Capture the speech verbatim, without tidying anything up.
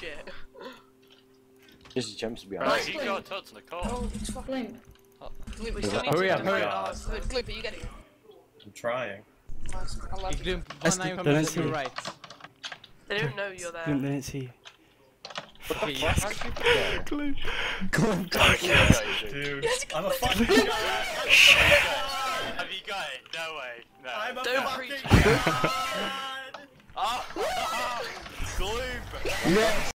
shit. Just jumps to be Bro, honest. he got a touch on the car. Oh, it's fucking. Glooper, we still need Hurry to up, do hurry it. up. Oh, Glooper, you get it. I'm trying. Nice, I love Ik it. doe Let's one do- eye let's to your see. right. They don't know you're there. Didn't see. Okay, you have to Glue. Glue. Dude, I'm a fucking guy. Have you got it? No way. No. I'm a Don't fucking preach. god. Oh, Gloom! Yes.